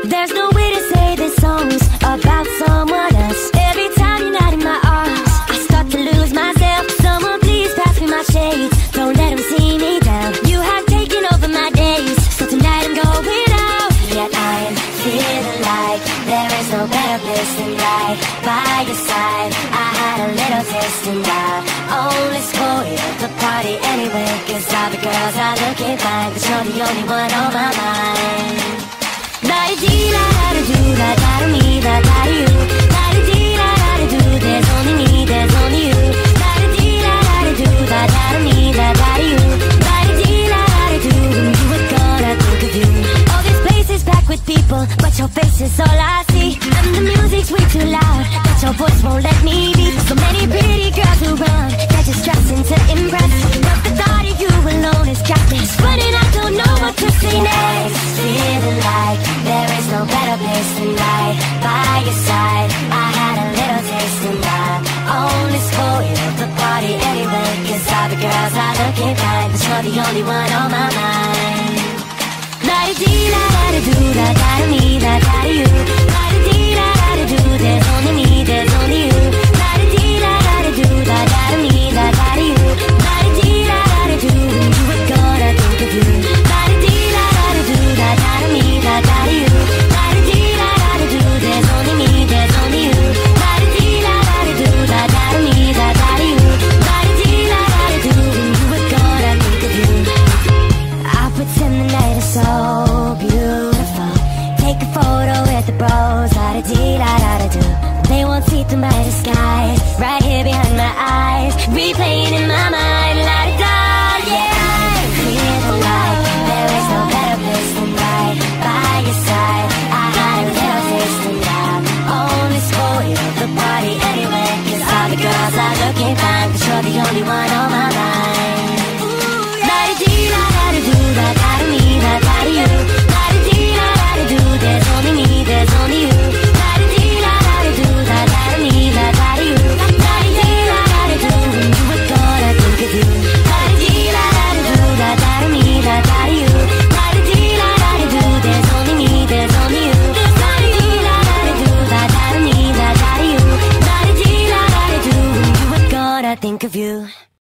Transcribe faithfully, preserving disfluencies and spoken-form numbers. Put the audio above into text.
There's no way to say this song's about someone else. Every time you're not in my arms, I start to lose myself. Someone please pass me my shades, don't let them see me down. You have taken over my days, so tonight I'm going out. Yet I'm feeling like there is no better place than right by your side. I had a little taste and I only spoiled the party anyway, cause all the girls are looking fine, but you're the only one on my mind. La-da-dee-da-da-da-do-da-da-da-me, da-da-da-you. La-da-dee-da-da-da-do, there's only me, there's only you. La-da-dee-da-da-da-do, da-da-da-me, da-da-da-you. La-da-dee-da-da-da-do, when you were gone, I think of you. All this place is packed with people, but your face is all I see. And the music's way too loud, but your voice won't let me be. So many pretty girls around, they're just dressing to impress, but the thought of you alone is got me running, I don't know what to say next. Feeling like there is no better place than right by your side. I had a little taste and I only spoiled the party anyway, cause all the girls are looking fine, but you're the only one on my mind. La-da-dee-da-da-da-do, da-da-da-me, da-da-da-you. La-da-dee-da-da-da-do, there's only me, there's only you. La-da-dee-da-da-da-do, da-da-da-me, da-da-da-you. La-da-dee-da-da-da-do, when you were gone, I think of you. La-da-dee-da-da-da-do, da-da-da-me, da-da-da-you. La-da-dee-da-da-da-do, there's only me, there's only you. La-da-dee-da-da-da-do, da-da-da-me, da-da-da-you. La-da-dee-da-da-da-do, when you were gone, I think of you. I pretend the night is so beautiful, take a photo with the bros, la-da-dee-da-da-da-do. They won't see through my disguise, right here behind my eyes, replaying in my mind, la-da-da, yeah. Feeling like there is no better place than right by your side. I had a little taste and I only spoiled the party anyway, cause all the girls are looking fine, but you're the only one on my